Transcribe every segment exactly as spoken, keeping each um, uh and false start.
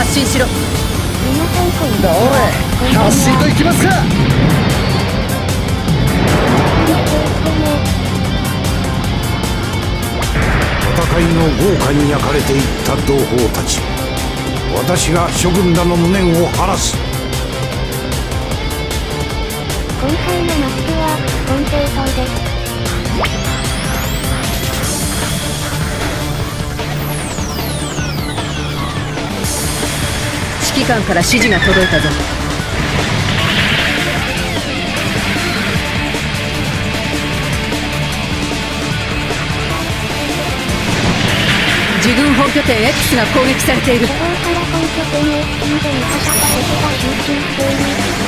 発進しろ。 どれ、発進といきますか。 戦いの豪華に焼かれていった同胞たち、私が諸軍らの無念を晴らす。 今回のマッチは本正当です。 指揮官から指示が届いたぞ。自軍本拠点 X が攻撃されている。 初動から本拠点 X にで味方敵が集中している。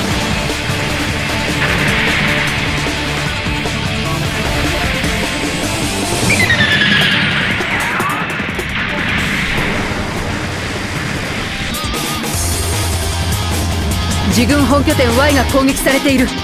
自軍本拠点 Y が攻撃されている。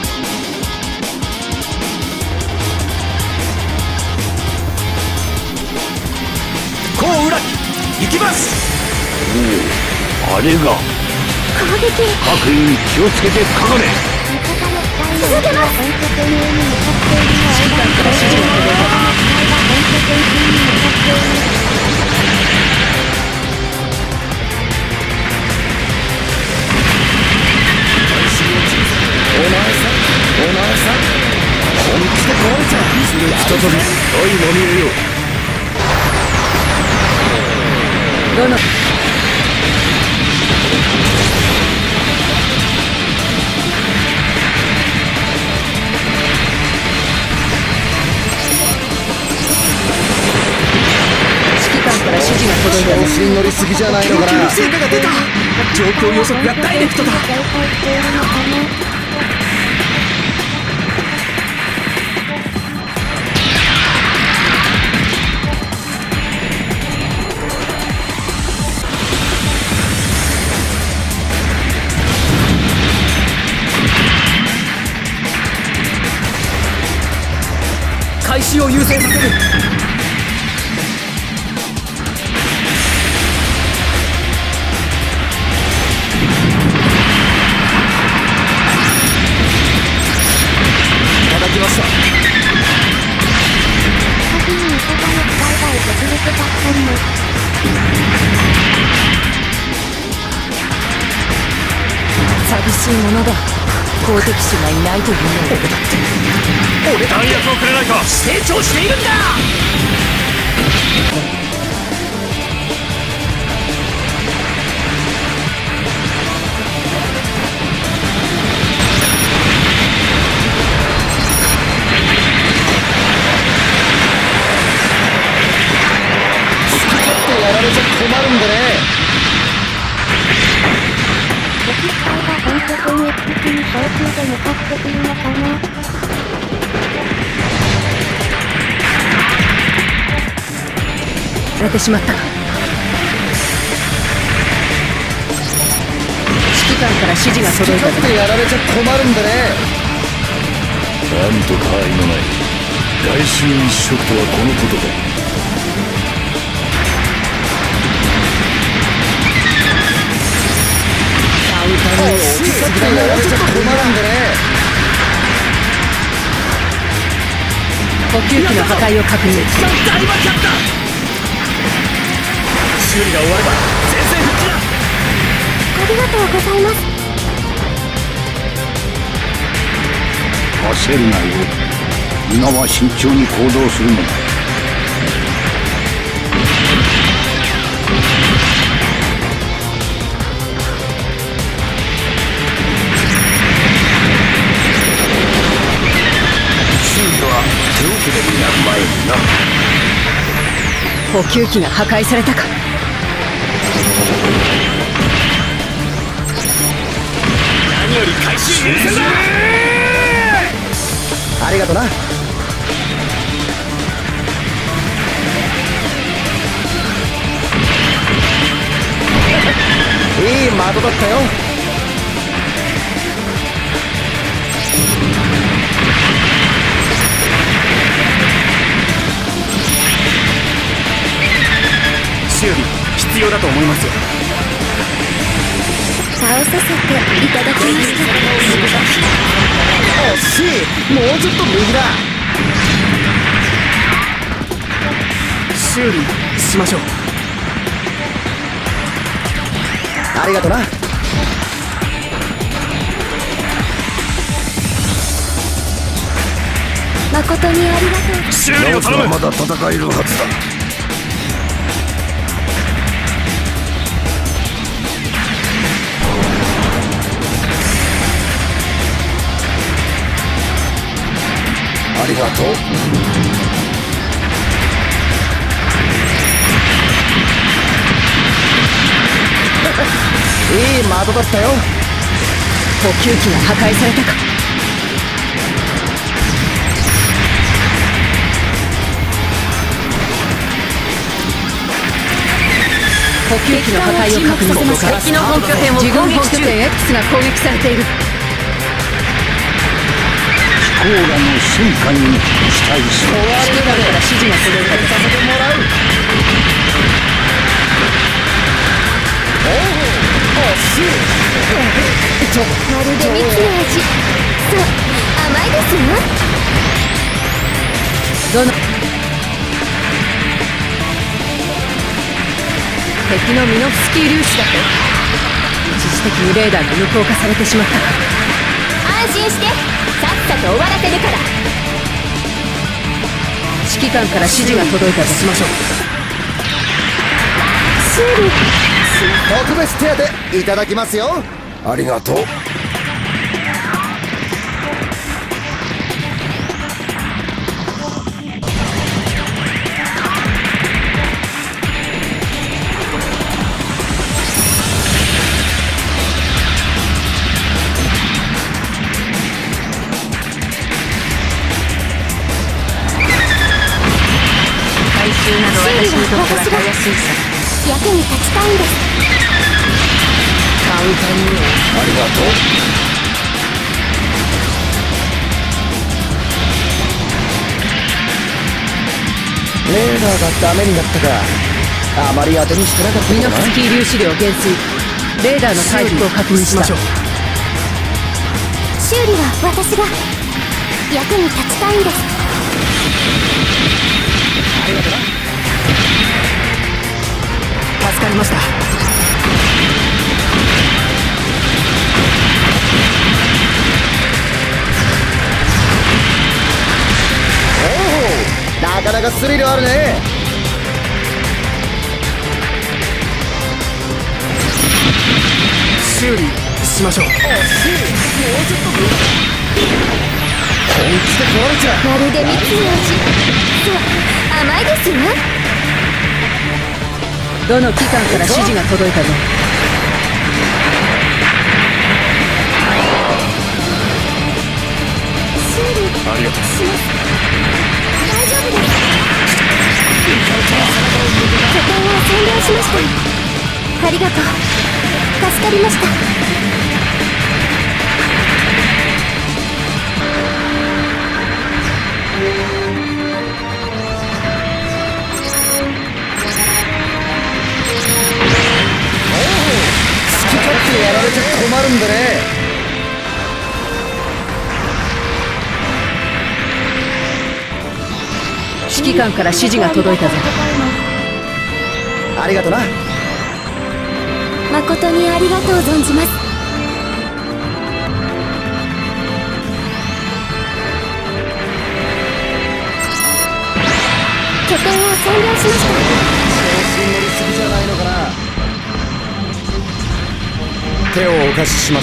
こう裏行きます。おお、あれが攻撃。 各員気をつけてかかれ。 続けます。本拠点 A に向かっているのは指揮官から指示が届いた。 本拠点 C に向かっている。 お前さん、お前さん、本気で壊れちゃう。再び愛まみえよ。 どの指揮官から指示が届いた。 調子に乗りすぎじゃないのかな。 成果が出た。状況予測がダイレクトだ。 警戒しているのかな。 開始を優先させる。 叩きました。 先に味方の使いが実力だったんです。 寂しいものだ。公敵士がいないというのを。 俺弾薬をくれないか。成長しているんだ。 好き勝手やられちゃ困るんでね。 敵機体が本拠点 X に小中で向かってくるのかな。 されてしまったか。指揮官から指示が好き届いたぞ。 勝手やられちゃ困るんでね。 なんと他愛のない外周一色とはこのことだ。 好き勝手やられちゃ困るんでね。 補給機の破壊を確認。 大爆発だ。修理が終われば前線復帰だ。 ありがとうございます。 焦るなよ。今は慎重に行動するのだ。修理は手遅れになる前にな。 補給機が破壊されたか。 何より回収優先だ。 ありがとな。いい的だったよ。 修理必要だと思いますよ。 えさせていただきました。 惜しい。もうちょっと右だ。 修理しましょう。 ありがとな。 誠にありがとう。 修理を頼む。 まだ戦えるはずだ。ありがとう。 いい的だったよ。 補給機が破壊されたか。補給機の破壊を確認。敵の本拠点を自軍本拠点 X が攻撃されている。 コーラの進化に期待する。 指揮官から指示が届いた。 させてもらう。おお、惜しい。ちょまるで蜜の味。そう、甘いですよ。 どの敵のミノフスキー粒子だと。一時的にレーダーが無効化されてしまったか。 安心して、さっさと終わらせるから。 指揮官から指示が届いたとしましょう。 修理。 特別手当いただきますよ。 ありがとう。 回収など私にとってはたやすいさ。 役に立ちたいんです。 簡単には。 ありがとう。 レーダーがダメになったか。あまり当てにしてなかったミノのかな。 フスキー粒子量減衰。レーダーの回復を確認した。 しましょう。 修理は私が役に立ちたいんです。 助かりました。 おお、なかなかスリルあるね。 修理しましょう。 惜しい。もうちょっと本気で壊れちゃう。 まるで蜜の味。そう、甘いですよ。 どの機関から指示が届いたぞ。 修理ありがとう。 します。大丈夫です。拠点を占領しました。ありがとう。助かりました。 好き勝手やられちゃ困るんでね。 指揮官から指示が届いたぞ。 ありがとな。 誠にありがとう存じます。拠点を占領しました。 調子に乗りすぎじゃないのかな。手をお貸しします。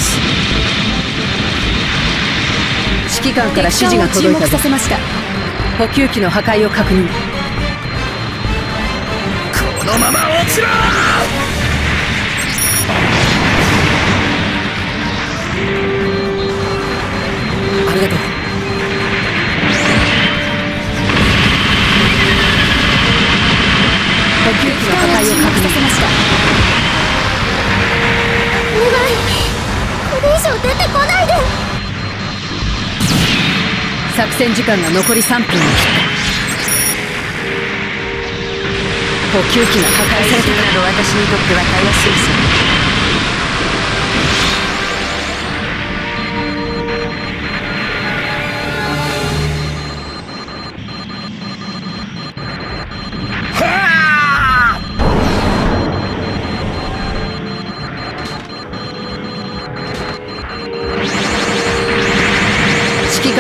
指揮官から指示が届いたぞ。 させました。 補給機の破壊を確認。 このまま落ちろ。 ありがとう。補給機の破壊を確認。 させました。お願い、これ以上出てこないで。 作戦時間が残りさんぷんを切った。補給機が破壊された。など私にとってはたやすいさ。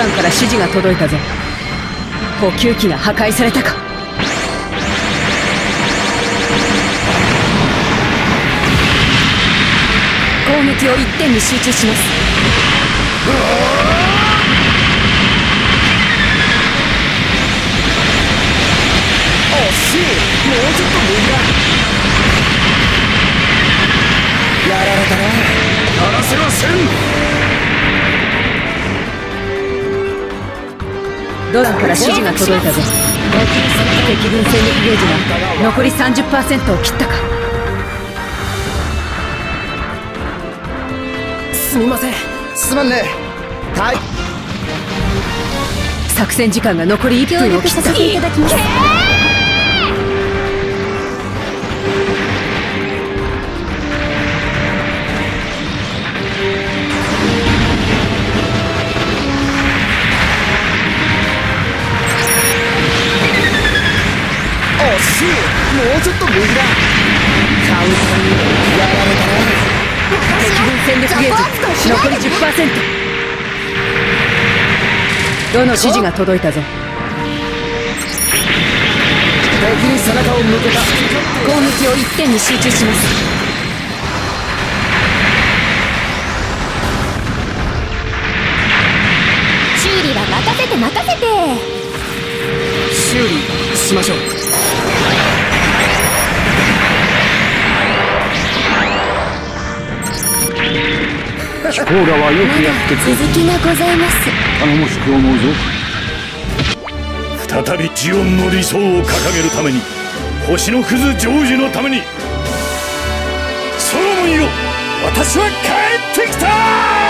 団から指示が届いたぞ。補給機が破壊されたか。攻撃を一点に集中します。 惜しい。もうちょっと無理だ。やられたな。やらせません。 ドランから指示が届いたぞ。敵軍戦力ゲージが残り さんじゅっパーセント を切ったか。 すみません。 すまんね。はい。 作戦時間が残りいっぷんを切った。 協力させていただきます。 惜しい。もうちょっと無理だ。カウンターにやられたな。 敵軍戦力ゲージ残り じゅっパーセント。 どの指示が届いたぞ。 敵に背中を向けた。 攻撃を一点に集中します。 修理は任せて任せて。 修理しましょう。 チコーラはよくやってくれる。 続きがございます。 頼もしく思うぞ。 再びジオンの理想を掲げるために、星のクズ成就のために、ソロモンよ、私は帰ってきた。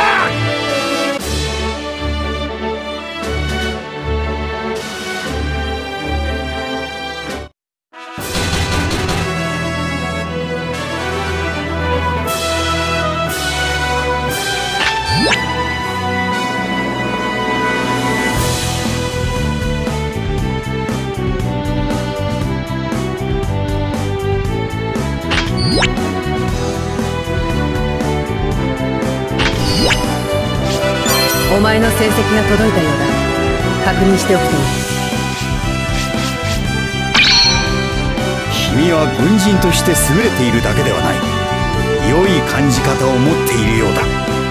お前の戦績が届いたようだ。確認しておくといい。 君は軍人として優れているだけではない。良い感じ方を持っているようだ。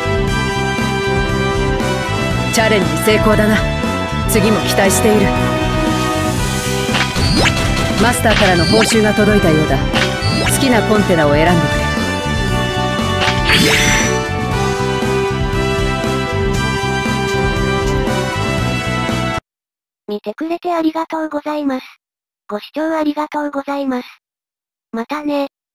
チャレンジ成功だな。次も期待している。マスターからの報酬が届いたようだ。好きなコンテナを選んでくれ。 見てくれてありがとうございます。ご視聴ありがとうございます。またね。